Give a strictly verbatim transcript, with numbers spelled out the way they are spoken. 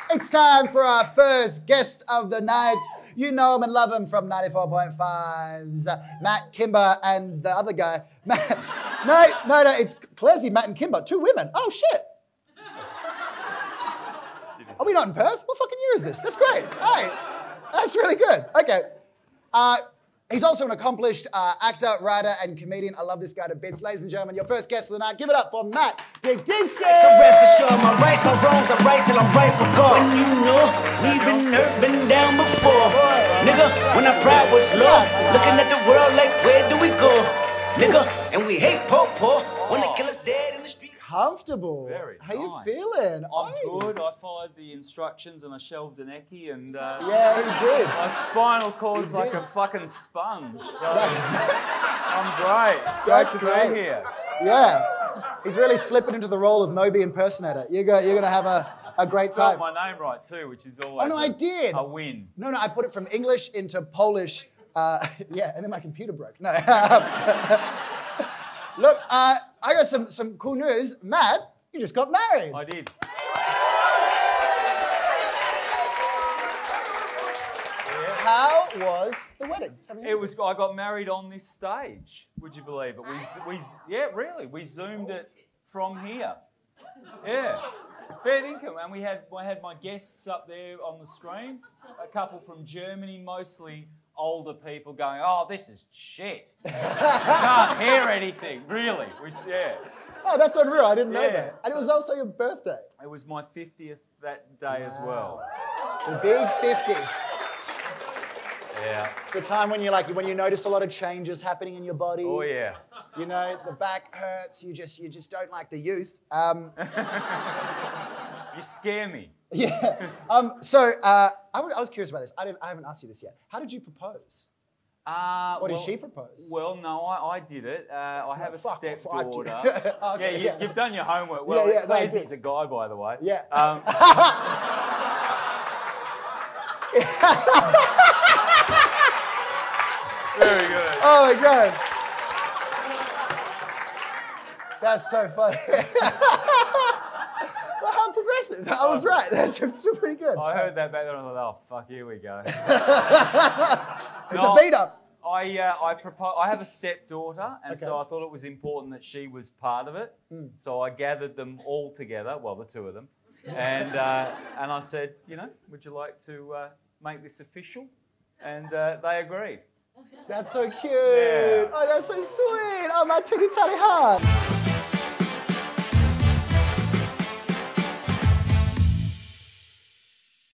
It's time for our first guest of the night. You know him and love him from ninety-four point five's Matt Kimber and the other guy. Matt, no, no, no, it's Clezzy, Matt and Kimber, two women. Oh, shit. Are we not in Perth? What fucking year is this? That's great. Hey, that's really good. Okay. Uh, he's also an accomplished uh, actor, writer, and comedian. I love this guy to bits. Ladies and gentlemen, your first guest of the night. Give it up for Matt Dickinson. So rest assured, my rights, my wrongs, I'm right till I'm right with God. When you know we've been hurt, been down before. Nigga, when our pride was low, looking at the world like, where do we go? Nigga, and we hate po-po when the killer's dead in the street. Comfortable. Very How nice. you feeling? I'm Oi. good. I followed the instructions and I shelved an eckie and uh, Yeah, he did. my spinal cord's He like did. a fucking sponge. So I'm great. Great That's to great. be here. Yeah. He's really slipping into the role of Moby impersonator. You're going you're gonna have a, a great Spelled time. my name right too, which is always Oh, no, a, I did. a win. No, no, I put it from English into Polish. Uh, yeah, and then my computer broke. No. Look, uh, I got some, some cool news. Matt, you just got married. I did. How was the wedding? Tell me It was. I got married on this stage. Would you believe it? We, we, yeah, really. We zoomed it from here. Yeah, fair income, and we had I had my guests up there on the screen. A couple from Germany, mostly older people, going, "Oh, this is shit. Can't hear anything, really." Which, yeah, Oh, that's unreal. I didn't know Yeah. that. And it was also your birthday. it was my fiftieth that day as well. The big fifty. Yeah. It's the time when you like when you notice a lot of changes happening in your body. Oh yeah. You know, the back hurts. You just you just don't like the youth. Um, You scare me. yeah. Um, so uh, I, w- I was curious about this. I, didn't, I haven't asked you this yet. How did you propose? Uh, What well, did she propose? Well, no, I, I did it. Uh, I have a fuck off, I did. stepdaughter. Okay, yeah, you, yeah. you've done your homework. Well, Yeah, yeah, no, I Clancy's did. a guy, by the way. Yeah. Um, Very good. Oh my god. That's so funny. Well, how progressive. I was right. That's still pretty good. I heard that back then. I thought, oh fuck, here we go. It's No, a beat up. I uh, I propose. I have a stepdaughter, and so Okay. I thought it was important that she was part of it. So I gathered them all together. Well, the two of them, and uh, and I said, you know, would you like to uh, make this official? And uh, they agreed. That's so cute. Yeah. Oh, that's so sweet. Oh, my titty tiny heart.